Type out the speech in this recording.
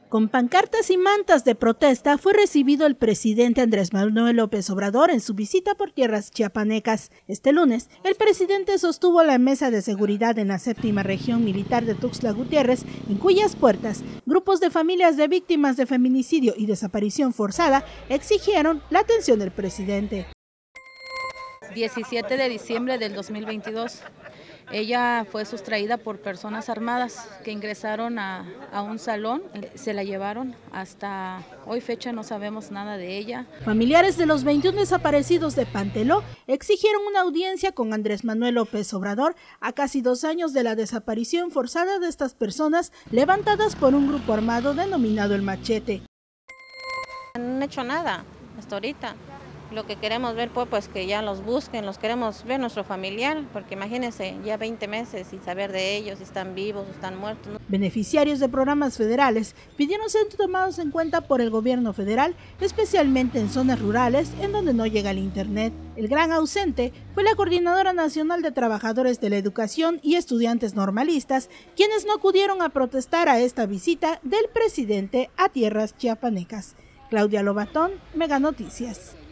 Con pancartas y mantas de protesta fue recibido el presidente Andrés Manuel López Obrador en su visita por tierras chiapanecas. Este lunes, el presidente sostuvo la mesa de seguridad en la 7ª Región Militar de Tuxtla Gutiérrez, en cuyas puertas grupos de familias de víctimas de feminicidio y desaparición forzada exigieron la atención del presidente. 17 de diciembre del 2022. Ella fue sustraída por personas armadas que ingresaron a un salón, se la llevaron. Hasta hoy fecha no sabemos nada de ella. Familiares de los 21 desaparecidos de Panteló exigieron una audiencia con Andrés Manuel López Obrador a casi 2 años de la desaparición forzada de estas personas levantadas por un grupo armado denominado El Machete. No han hecho nada hasta ahorita. Lo que queremos ver pues que ya los busquen, los queremos ver nuestro familiar, porque imagínense, ya 20 meses sin saber de ellos, si están vivos o están muertos, ¿no? Beneficiarios de programas federales pidieron ser tomados en cuenta por el gobierno federal, especialmente en zonas rurales en donde no llega el internet. El gran ausente fue la Coordinadora Nacional de Trabajadores de la Educación y Estudiantes Normalistas, quienes no acudieron a protestar a esta visita del presidente a tierras chiapanecas. Claudia Lobatón, Mega Noticias.